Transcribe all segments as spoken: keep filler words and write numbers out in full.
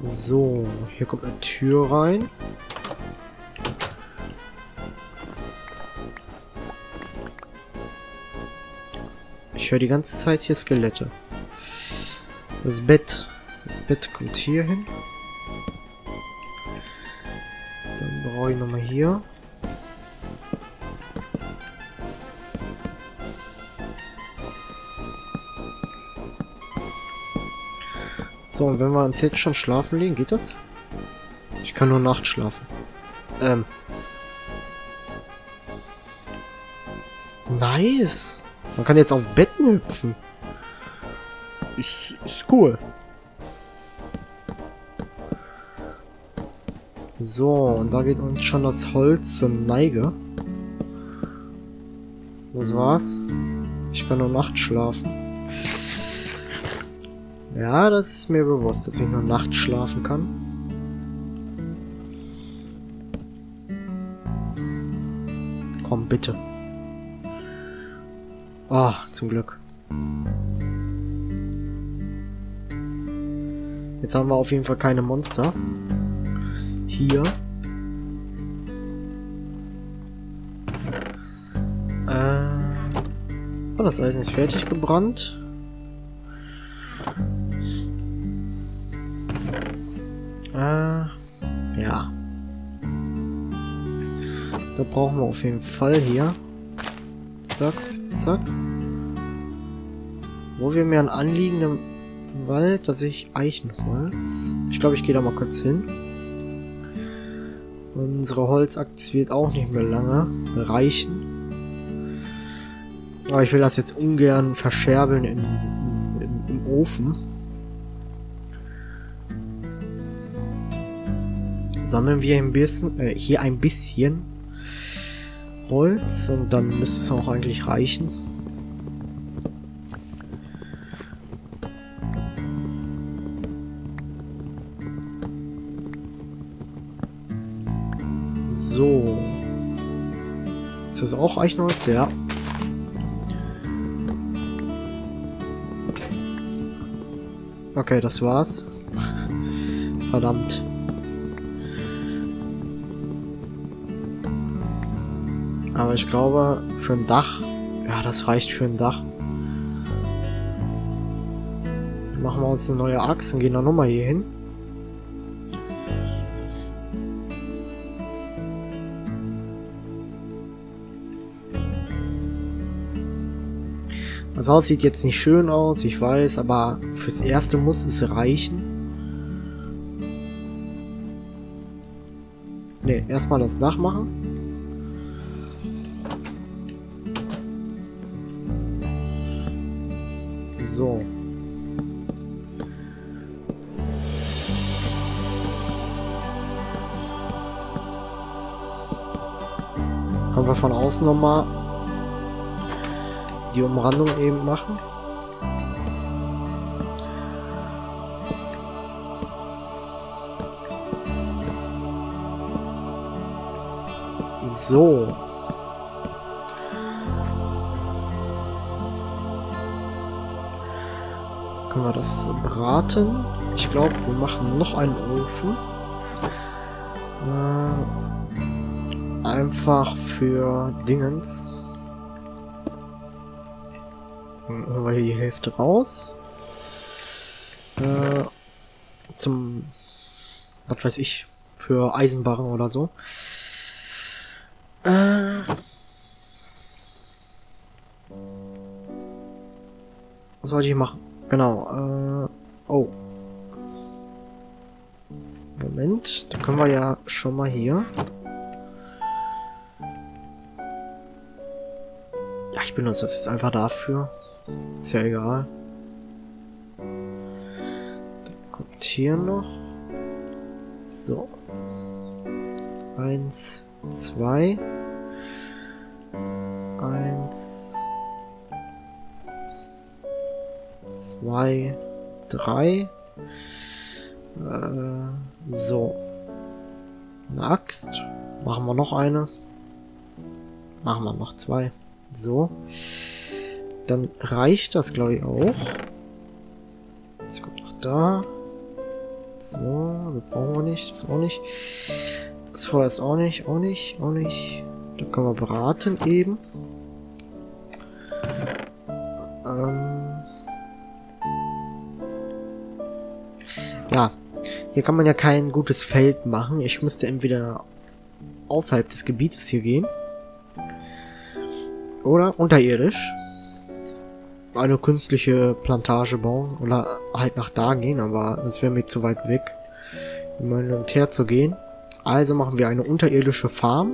So, hier kommt eine Tür rein. Ich höre die ganze Zeit hier Skelette. Das Bett. Das Bett kommt hier hin. Dann brauche ich nochmal hier. So, und wenn wir uns jetzt schon schlafen legen, geht das? Ich kann nur nachts schlafen. Ähm. Nice. Man kann jetzt auf Betten hüpfen. Ist, ist cool. So, und da geht uns schon das Holz zur Neige. Das war's. Ich kann nur nachts schlafen. Ja, das ist mir bewusst, dass ich nur nachts schlafen kann. Komm, bitte. Ah, oh, zum Glück. Jetzt haben wir auf jeden Fall keine Monster. Hier. Äh. Oh, das Eisen ist fertig gebrannt. Äh. Ja. Da brauchen wir auf jeden Fall hier. Zack, zack. Wo wir mir ein Anliegen im Wald, da sehe ich Eichenholz. Ich glaube, ich gehe da mal kurz hin. Unsere Holzaktie wird auch nicht mehr lange reichen. Aber ich will das jetzt ungern verscherbeln in, in, in, im Ofen. Sammeln wir ein bisschen, äh, hier ein bisschen Holz und dann müsste es auch eigentlich reichen. So. Ist das auch Eichenholz? Ja. Okay, das war's. Verdammt. Aber ich glaube, für ein Dach... Ja, das reicht für ein Dach. Machen wir uns eine neue Axt und gehen dann nochmal hier hin. Das Haus sieht jetzt nicht schön aus, ich weiß, aber fürs Erste muss es reichen. Ne, erstmal das Dach machen. So. Können wir von außen nochmal die Umrandung eben machen. So. Können wir das braten? Ich glaube, wir machen noch einen Ofen. Äh, einfach für Dingens. Dann holen wir hier die Hälfte raus. Äh, zum, was weiß ich, für Eisenbarren oder so. Äh, was wollte ich machen? Genau, äh, oh. Moment, da können wir ja schon mal hier. Ja, ich benutze das jetzt einfach dafür. Ist ja egal. Dann kommt hier noch. So. Eins, zwei. Eins. Zwei. Drei. Äh, so. Eine Axt. Machen wir noch eine. Machen wir noch zwei. So. Dann reicht das, glaube ich, auch. Das kommt noch da. So, das brauchen wir nicht, das auch nicht. Das Feuer ist auch nicht, auch nicht, auch nicht. Da können wir braten eben. Ähm ja, hier kann man ja kein gutes Feld machen. Ich müsste entweder außerhalb des Gebietes hier gehen. Oder unterirdisch. Eine künstliche Plantage bauen. Oder halt nach da gehen, aber das wäre mir zu weit weg, um hin und her zu gehen. Also machen wir eine unterirdische Farm.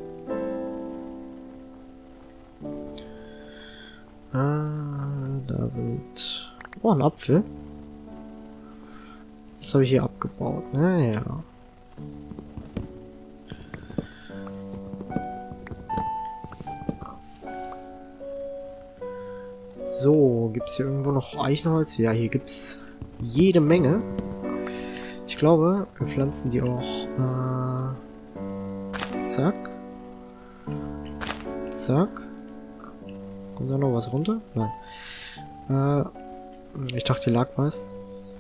Ah, da sind... Oh, ein Apfel. Das habe ich hier abgebaut. Naja. So, gibt es hier irgendwo noch Eichenholz? Ja, hier gibt es jede Menge. Ich glaube, wir pflanzen die auch. Äh, zack. Zack. Kommt da noch was runter? Nein. Äh, ich dachte, hier lag was.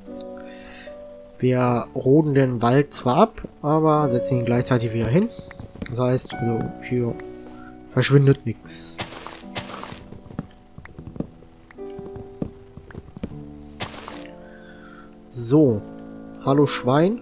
Wir roden den Wald zwar ab, aber setzen ihn gleichzeitig wieder hin. Das heißt, also hier verschwindet nichts. So. Hallo Schwein.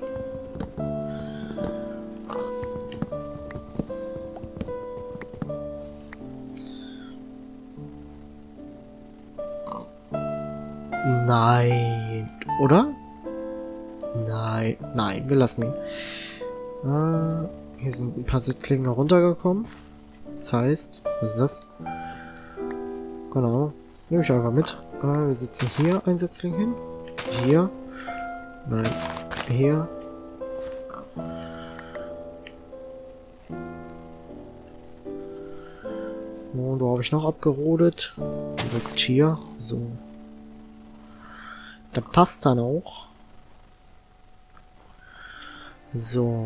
Nein. Oder? Nein. Nein, wir lassen ihn. Äh, hier sind ein paar Setzlinge runtergekommen. Das heißt, was ist das? Genau. Nehme ich einfach mit. Äh, wir setzen hier ein Setzling hin. Hier. Nein. Hier. Und wo habe ich noch abgerodet? Direkt hier. So. Da passt dann auch. So.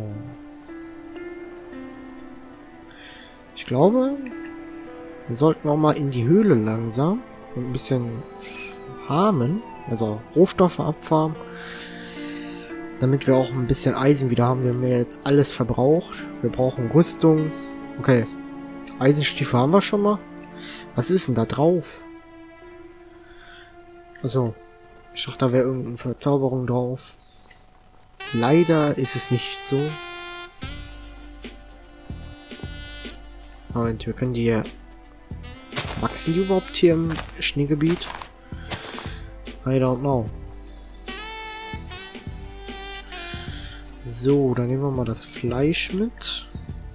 Ich glaube, wir sollten auch mal in die Höhle langsam und ein bisschen farmen, also Rohstoffe abfarmen, damit wir auch ein bisschen Eisen wieder haben. Wir haben ja jetzt alles verbraucht. Wir brauchen Rüstung. Okay. Eisenstiefel haben wir schon mal. Was ist denn da drauf? Also, ich dachte, da wäre irgendeine Verzauberung drauf. Leider ist es nicht so. Moment, wir können die hier... Wachsen die überhaupt hier im Schneegebiet? I don't know. So, dann nehmen wir mal das Fleisch mit.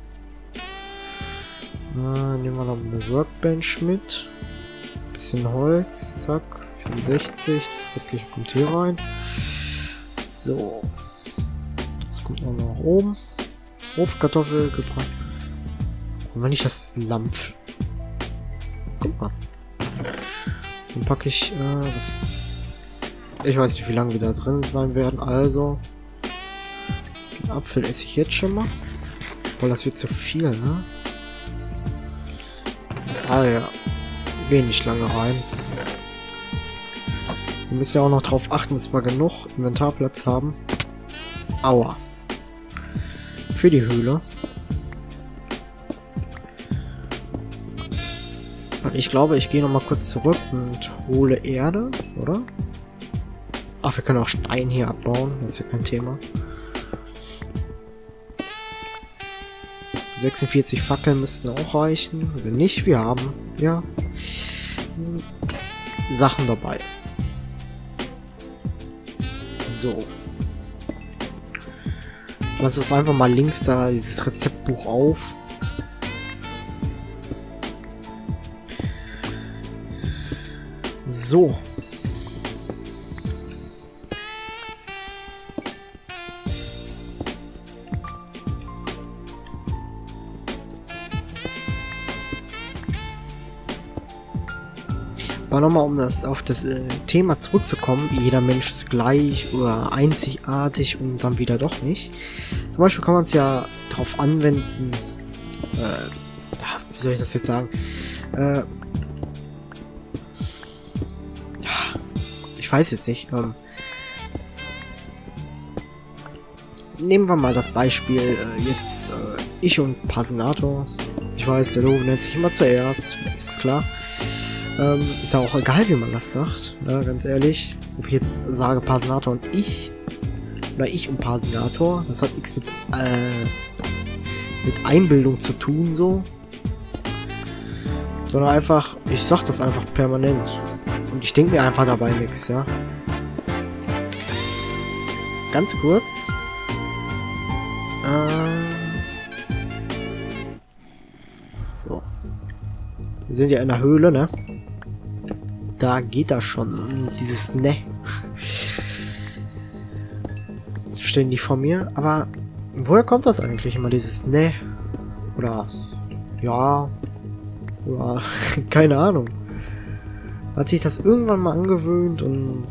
Äh, nehmen wir noch eine Workbench mit. Bisschen Holz, zack. vierundsechzig, das restliche kommt hier rein. So. Das kommt noch nach oben. Hofkartoffel gebrannt. Und wenn ich das Lampf. Guck mal. Dann packe ich, äh, das. Ich weiß nicht, wie lange wir da drin sein werden, also. Den Apfel esse ich jetzt schon mal. Weil das wird zu viel, ne? Ah ja. Gehen nicht lange rein. Wir müssen ja auch noch darauf achten, dass wir genug Inventarplatz haben. Aua. Für die Höhle. Und ich glaube, ich gehe noch mal kurz zurück und hole Erde, oder? Ach, wir können auch Stein hier abbauen. Das ist ja kein Thema. sechsundvierzig Fackeln müssten auch reichen. Wenn nicht, wir haben ja Sachen dabei. So. Lass es einfach mal links da dieses Rezeptbuch auf. So. Aber nochmal, um das auf das äh, Thema zurückzukommen, jeder Mensch ist gleich oder einzigartig und dann wieder doch nicht. Zum Beispiel kann man es ja darauf anwenden, äh, wie soll ich das jetzt sagen, äh, ja, ich weiß jetzt nicht, ähm, nehmen wir mal das Beispiel, äh, jetzt äh, ich und Pasinator. Ich weiß, der Lobo nennt sich immer zuerst, ist klar. Ähm, ist ja auch egal, wie man das sagt, ne, ganz ehrlich. Ob ich jetzt sage Pasinator und ich, oder ich und Pasinator, das hat nichts mit, äh, mit Einbildung zu tun, so. Sondern einfach, ich sag das einfach permanent. Und ich denke mir einfach dabei nichts, ja. Ganz kurz. Äh, so. Wir sind ja in der Höhle, ne? Da geht das schon. Dieses Ne. Ständig vor mir. Aber woher kommt das eigentlich immer, dieses Ne? Oder ja. Oder keine Ahnung. Hat sich das irgendwann mal angewöhnt und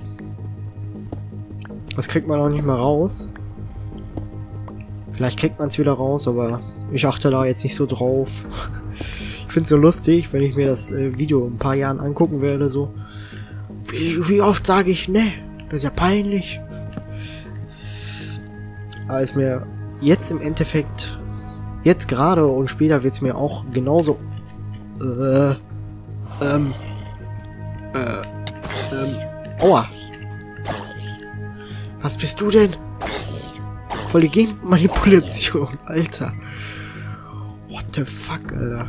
das kriegt man auch nicht mehr raus. Vielleicht kriegt man es wieder raus, aber ich achte da jetzt nicht so drauf. Ich finde es so lustig, wenn ich mir das äh, Video in ein paar Jahren angucken werde, so. Wie, wie oft sage ich ne? Das ist ja peinlich. Aber ist mir jetzt im Endeffekt, jetzt gerade und später wird es mir auch genauso äh, ähm, äh, ähm, aua. Was bist du denn? Voll die Genmanipulation, Alter. What the fuck, Alter.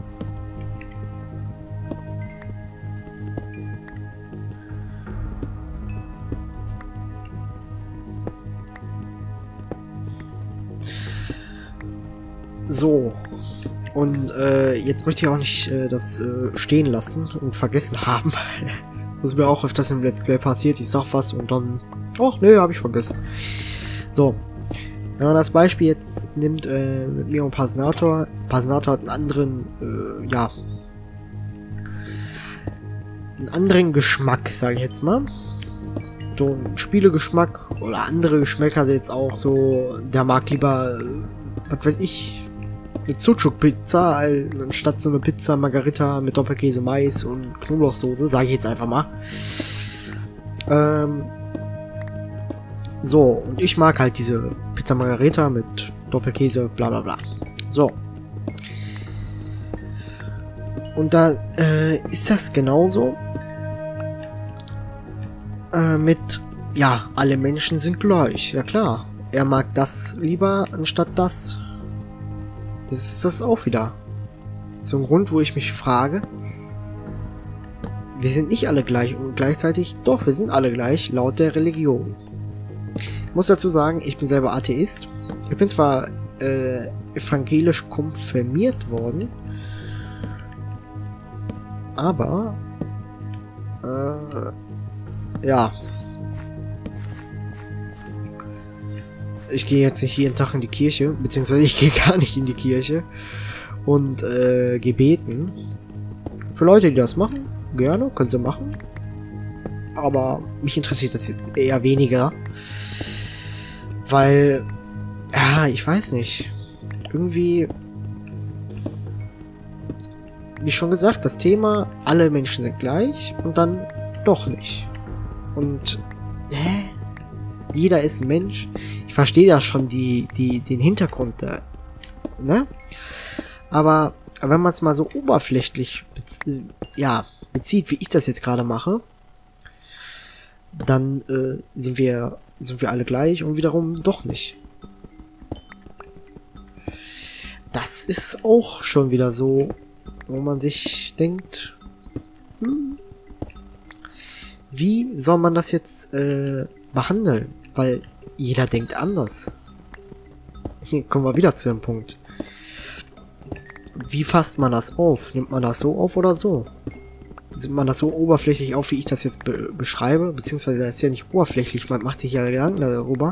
So. Und äh, jetzt möchte ich auch nicht äh, das äh, stehen lassen und vergessen haben. Das ist mir auch öfters im Let's Play passiert. Ich sag was und dann... Oh, nö, habe ich vergessen. So. Wenn man das Beispiel jetzt nimmt äh, mit mir und Pasinator. Pasinator hat einen anderen, äh, ja... einen anderen Geschmack, sage ich jetzt mal. So ein Spielegeschmack oder andere Geschmäcker jetzt auch so... Der mag lieber, äh, was weiß ich... eine Sucuk-Pizza, anstatt so eine Pizza Margarita mit Doppelkäse, Mais und Knoblauchsoße, sage ich jetzt einfach mal. Ähm, so, und ich mag halt diese Pizza Margarita mit Doppelkäse, bla bla bla. So. Und da äh, ist das genauso äh, mit, ja, alle Menschen sind gleich, ja klar. Er mag das lieber anstatt das. Das ist das auch wieder. So ein Grund, wo ich mich frage, wir sind nicht alle gleich und gleichzeitig, doch, wir sind alle gleich, laut der Religion. Ich muss dazu sagen, ich bin selber Atheist. Ich bin zwar äh, evangelisch konfirmiert worden, aber äh, ja. Ich gehe jetzt nicht jeden Tag in die Kirche, beziehungsweise ich gehe gar nicht in die Kirche und äh, gehe beten. Für Leute, die das machen, gerne, können sie machen. Aber mich interessiert das jetzt eher weniger. Weil, ja, ich weiß nicht. Irgendwie, wie schon gesagt, das Thema, alle Menschen sind gleich und dann doch nicht. Und, hä? Jeder ist ein Mensch. Ich verstehe ja schon die, die, den Hintergrund da, ne? Aber wenn man es mal so oberflächlich bezie ja, bezieht, wie ich das jetzt gerade mache, dann äh, sind wir sind wir alle gleich und wiederum doch nicht. Das ist auch schon wieder so, wo man sich denkt, hm, wie soll man das jetzt äh, behandeln? Weil jeder denkt anders. Hier kommen wir wieder zu dem Punkt. Wie fasst man das auf? Nimmt man das so auf oder so? Nimmt man das so oberflächlich auf, wie ich das jetzt be beschreibe? Beziehungsweise das ist ja nicht oberflächlich, man macht sich ja Gedanken darüber.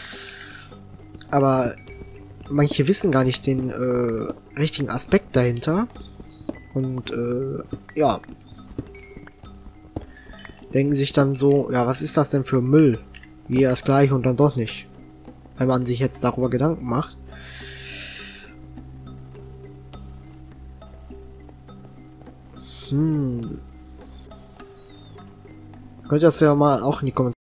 Aber manche wissen gar nicht den äh, richtigen Aspekt dahinter. Und äh, ja. Denken sich dann so, ja, was ist das denn für Müll? Jeder das gleiche und dann doch nicht. Wenn man sich jetzt darüber Gedanken macht. Hm. Könnt ihr das ja mal auch in die Kommentare